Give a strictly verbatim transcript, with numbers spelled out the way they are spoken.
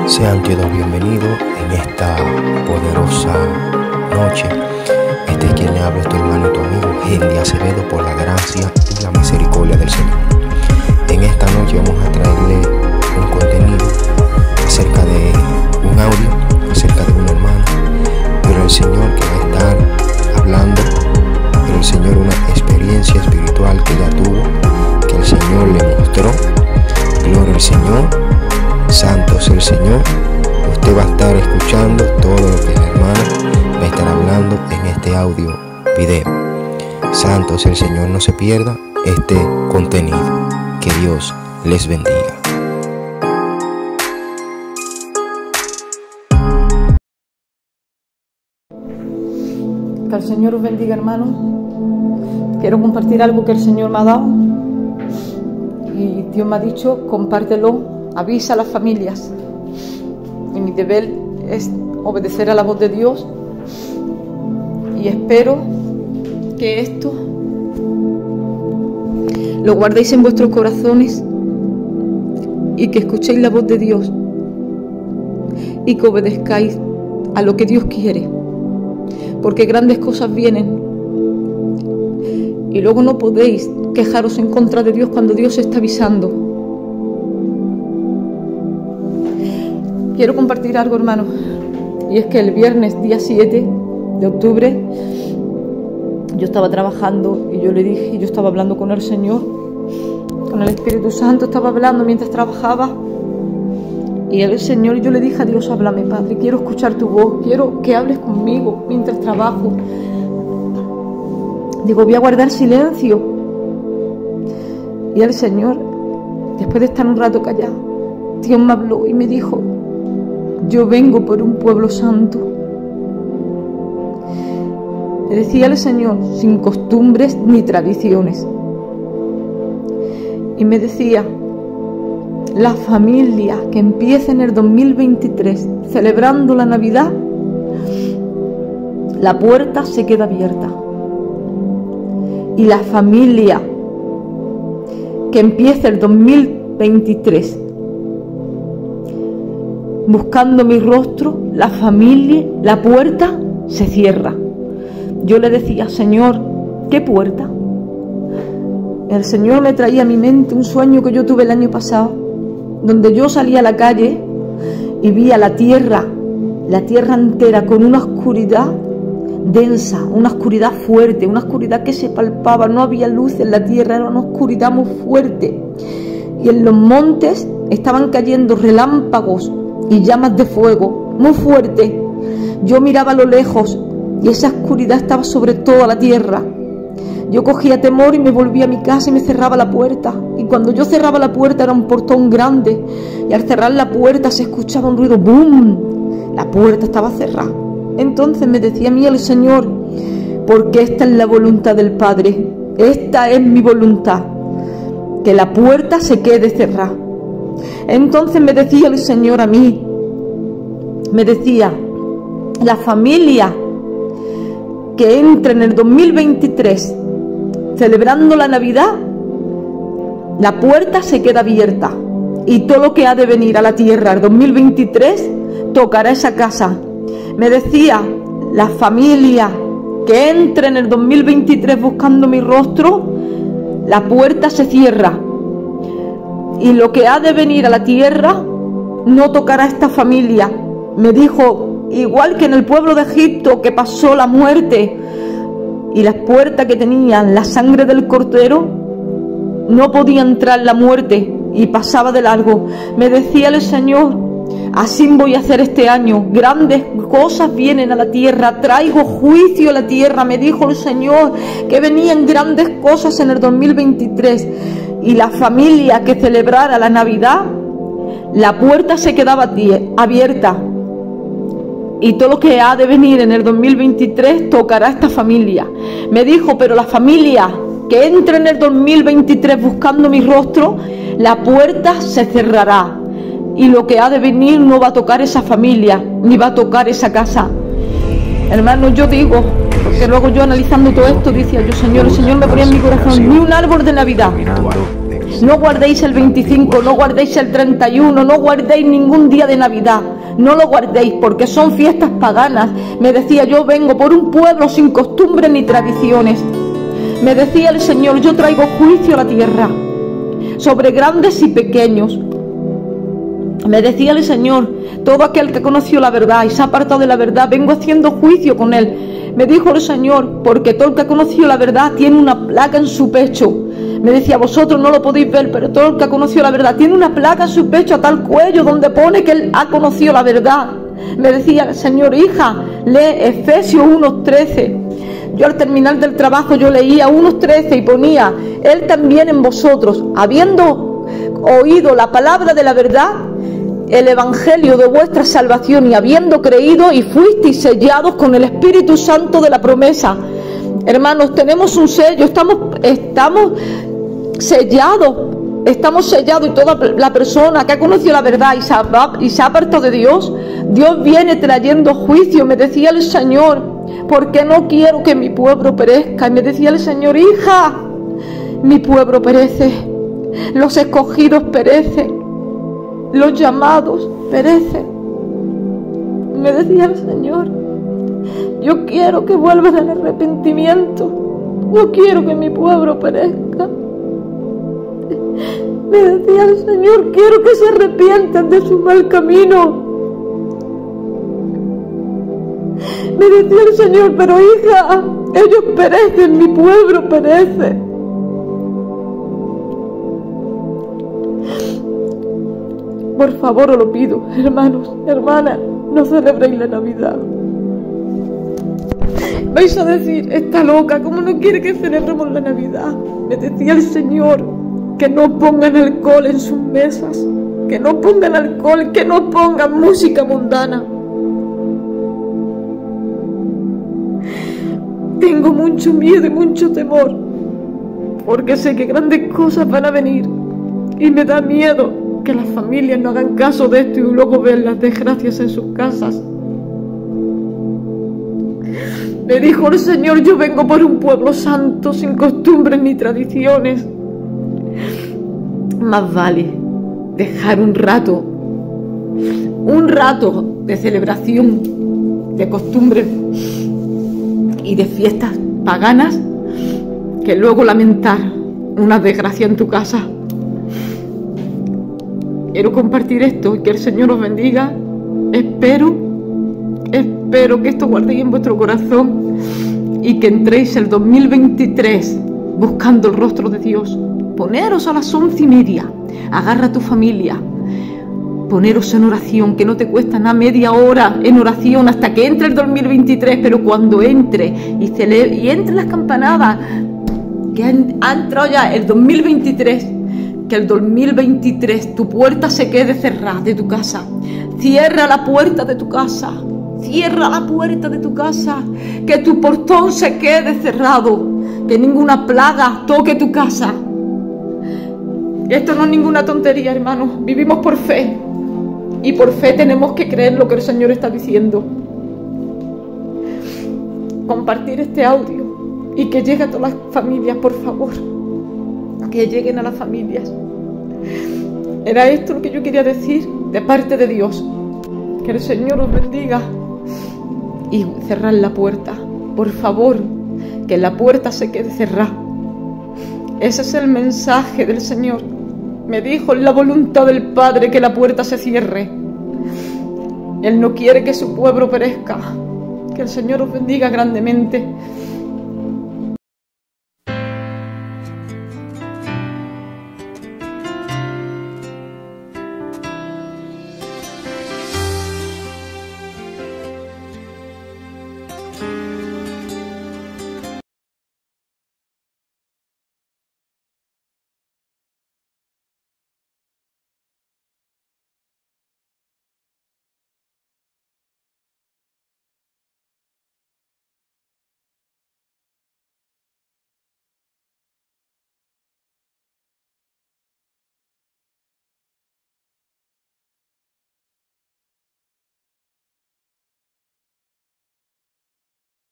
Sean todos bienvenidos en esta poderosa noche. Este es quien le habla, tu hermano y tu amigo Henry Acevedo, por la gracia y la misericordia del Señor. En esta noche vamos a traerle un contenido acerca de un audio, acerca de una hermana, pero el Señor que va a estar hablando, pero el Señor una experiencia espiritual que ella tuvo, que el Señor le mostró. Gloria al Señor. Santo es el Señor. Usted va a estar escuchando todo lo que la hermana va a estar hablando en este audio video. Santo es el Señor. No se pierda este contenido. Que Dios les bendiga. Que el Señor os bendiga, hermanos. Quiero compartir algo que el Señor me ha dado y Dios me ha dicho: compártelo. Avisa a las familias. Y mi deber es obedecer a la voz de Dios. Y espero que esto lo guardéis en vuestros corazones y que escuchéis la voz de Dios y que obedezcáis a lo que Dios quiere. Porque grandes cosas vienen y luego no podéis quejaros en contra de Dios cuando Dios está avisando. Quiero compartir algo, hermano, y es que el viernes día siete de octubre yo estaba trabajando y yo le dije, yo estaba hablando con el Señor, con el Espíritu Santo, estaba hablando mientras trabajaba, y el Señor, yo le dije a Dios: háblame, Padre, quiero escuchar tu voz, quiero que hables conmigo mientras trabajo. Digo, voy a guardar silencio. Y el Señor, después de estar un rato callado, Dios me habló y me dijo: yo vengo por un pueblo santo. Le decía al Señor, sin costumbres ni tradiciones. Y me decía: la familia que empieza en el dos mil veintitrés celebrando la Navidad, la puerta se queda abierta. Y la familia que empieza el dos mil veintitrés buscando mi rostro, la familia, la puerta se cierra. Yo le decía: Señor, ¿qué puerta? El Señor me traía a mi mente un sueño que yo tuve el año pasado, donde yo salía a la calle y veía la tierra, la tierra entera con una oscuridad densa, una oscuridad fuerte, una oscuridad que se palpaba, no había luz en la tierra, era una oscuridad muy fuerte. Y en los montes estaban cayendo relámpagos y llamas de fuego muy fuerte. Yo miraba a lo lejos y esa oscuridad estaba sobre toda la tierra. Yo cogía temor y me volvía a mi casa y me cerraba la puerta. Y cuando yo cerraba la puerta era un portón grande, y al cerrar la puerta se escuchaba un ruido ¡boom! La puerta estaba cerrada. Entonces me decía a mí el Señor: porque esta es la voluntad del Padre, esta es mi voluntad, que la puerta se quede cerrada. Entonces me decía el Señor a mí, me decía: la familia que entre en el dos mil veintitrés celebrando la Navidad, la puerta se queda abierta, y todo lo que ha de venir a la tierra el dos mil veintitrés tocará esa casa. Me decía: la familia que entre en el dos mil veintitrés buscando mi rostro, la puerta se cierra, y lo que ha de venir a la tierra no tocará a esta familia. Me dijo: igual que en el pueblo de Egipto, que pasó la muerte y las puertas que tenían la sangre del cordero, no podía entrar la muerte y pasaba de largo. Me decía el Señor: así voy a hacer este año, grandes cosas vienen a la tierra, traigo juicio a la tierra. Me dijo el Señor que venían grandes cosas en el dos mil veintitrés, y la familia que celebrara la Navidad, la puerta se quedaba abierta, y todo lo que ha de venir en el dos mil veintitrés tocará a esta familia. Me dijo: pero la familia que entre en el dos mil veintitrés buscando mi rostro, la puerta se cerrará, y lo que ha de venir no va a tocar esa familia, ni va a tocar esa casa. Hermano, yo digo, porque luego yo analizando todo esto decía yo: Señor, el Señor me ponía en mi corazón, ni un árbol de Navidad No guardéis el veinticinco, no guardéis el treinta y uno, no guardéis ningún día de Navidad. No lo guardéis porque son fiestas paganas. Me decía, yo vengo por un pueblo sin costumbres ni tradiciones. Me decía el Señor, yo traigo juicio a la tierra sobre grandes y pequeños. Me decía el Señor, todo aquel que conoció la verdad y se ha apartado de la verdad, vengo haciendo juicio con él. Me dijo el Señor, porque todo el que ha conocido la verdad tiene una placa en su pecho. Me decía, vosotros no lo podéis ver, pero todo el que ha conocido la verdad tiene una placa en su pecho, a tal cuello, donde pone que él ha conocido la verdad. Me decía el Señor, hija, lee Efesios uno trece. Yo al terminar del trabajo yo leía uno trece y ponía, Él también en vosotros, habiendo oído la palabra de la verdad, el evangelio de vuestra salvación, y habiendo creído y fuisteis sellados con el Espíritu Santo de la promesa. Hermanos, tenemos un sello, estamos, estamos sellados, estamos sellados, y toda la persona que ha conocido la verdad y se ha, y se ha apartado de Dios, Dios viene trayendo juicio. Me decía el Señor, porque no quiero que mi pueblo perezca. Y me decía el Señor, hija, mi pueblo perece, los escogidos perecen, los llamados perecen. Me decía el Señor, yo quiero que vuelvan al arrepentimiento, no quiero que mi pueblo perezca. Me decía el Señor, quiero que se arrepientan de su mal camino. Me decía el Señor, pero hija, ellos perecen, mi pueblo perece. Por favor, os lo pido, hermanos, hermanas, no celebréis la Navidad. Vais a decir, está loca, ¿cómo no quiere que celebremos la Navidad? Me decía el Señor, que no pongan alcohol en sus mesas, que no pongan alcohol, que no pongan música mundana. Tengo mucho miedo y mucho temor, porque sé que grandes cosas van a venir, y me da miedo que las familias no hagan caso de esto y luego vean las desgracias en sus casas. Me dijo el Señor, yo vengo por un pueblo santo, sin costumbres ni tradiciones. Más vale dejar un rato, un rato de celebración, de costumbres y de fiestas paganas, que luego lamentar una desgracia en tu casa. Quiero compartir esto y que el Señor os bendiga. Espero, espero que esto guardéis en vuestro corazón y que entréis el dos mil veintitrés buscando el rostro de Dios. Poneros a las once y media, agarra a tu familia, poneros en oración, que no te cuesta nada, media hora en oración hasta que entre el dos mil veintitrés, pero cuando entre y, celebre, y entre las campanadas, que ha entrado ya el dos mil veintitrés, que el dos mil veintitrés tu puerta se quede cerrada de tu casa. Cierra la puerta de tu casa, cierra la puerta de tu casa, que tu portón se quede cerrado, que ninguna plaga toque tu casa. Esto no es ninguna tontería, hermanos, vivimos por fe, y por fe tenemos que creer lo que el Señor está diciendo. Compartir este audio y que llegue a todas las familias, por favor, que lleguen a las familias. Era esto lo que yo quería decir de parte de Dios. Que el Señor os bendiga. Y cerrar la puerta, por favor, que la puerta se quede cerrada. Ese es el mensaje del Señor. Me dijo, en la voluntad del Padre, que la puerta se cierre. Él no quiere que su pueblo perezca. Que el Señor os bendiga grandemente.